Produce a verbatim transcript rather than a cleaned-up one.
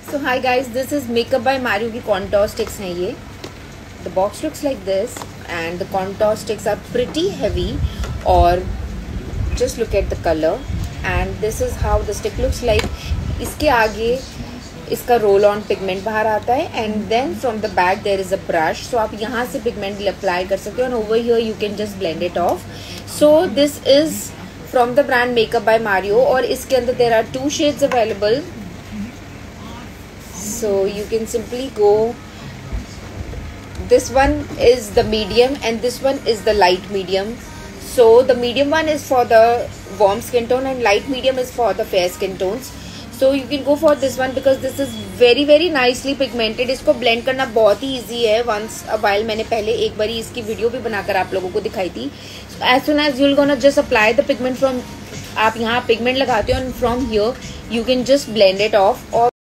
So hi guys, this is Makeup by Mario की contour sticks हैं ये. The box looks like this and the contour sticks are pretty heavy. और just look at the color and this is how the stick looks like. इसके आगे इसका roll on pigment बाहर आता है and then from the back there is a brush. So आप यहाँ से पिगमेंट अप्लाई कर सकते हो and over here you can just blend it off. So this is from the brand Makeup by Mario और इसके अंदर there are two shades available. So you can simply go, this one is the medium and this one is the light medium. So the medium one is for the warm skin tone and light medium is for the fair skin tones. So you can go for this one because this is very very nicely pigmented. इसको blend करना बहुत ही easy है. Once a while मैंने पहले एक बारी इसकी video भी बनाकर आप लोगों को दिखाई थी. So as soon as you're gonna just apply the pigment from, आप यहाँ pigment लगाते हो and from here you can just blend it off. और